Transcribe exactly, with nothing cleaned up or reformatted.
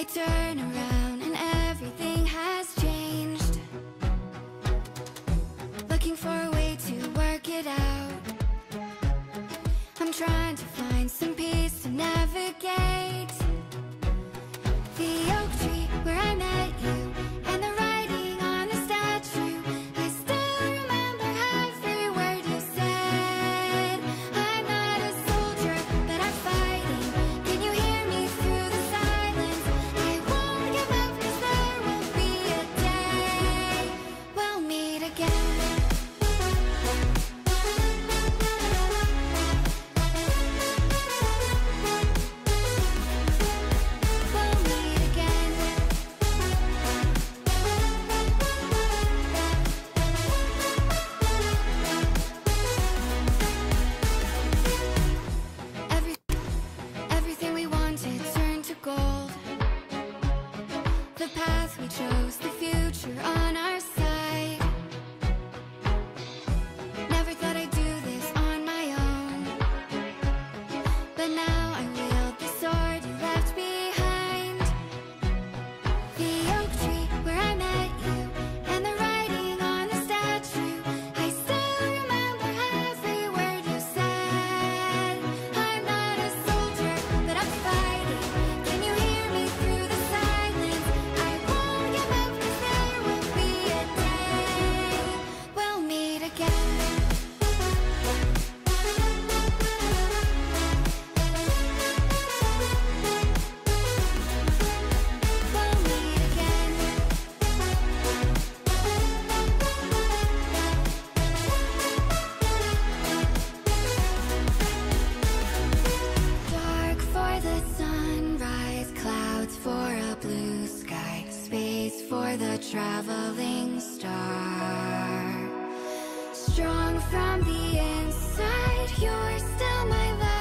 I turn around and everything has changed. Looking for a way to work it out. I'm trying to find some peace to navigate. The oak tree where I met you, and the writing on the statue. I still remember every word you said. I'm not a soldier, but I'm fighting. Can you hear me through the silence? I won't give up, 'cause there will be a day we'll meet again. Everything we wanted turned to gold. The path we chose, the future on our side. Never thought I'd do this on my own, but now I wield the sword you left behind. The oak tree where I met you, and the writing on the statue. I still remember every word you said. I'm not a soldier, but I'm fighting. Can you hear me through the silence? I won't give up, 'cause there will be a day we'll meet again. We'll meet again. Dark for the sunrise, clouds for a blue sky, space for the traveling star. Strong from the inside, you're still my light.